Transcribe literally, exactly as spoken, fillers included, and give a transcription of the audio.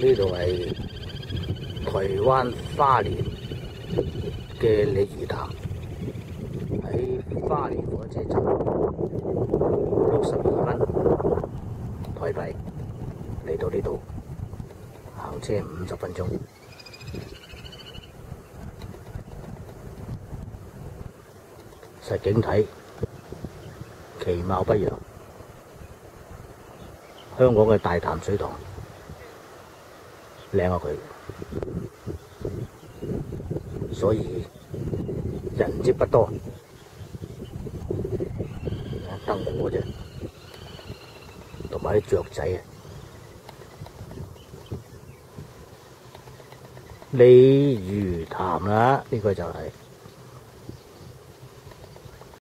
呢度係台灣花蓮嘅鯉魚潭，喺花蓮火車站六十二蚊台幣嚟到呢度，行車五十分鐘。實景睇，其貌不揚。香港嘅大潭水塘靚過佢，所以人跡不多，得我啫，同埋啲雀仔啊！鯉魚潭啦，呢個就係、是。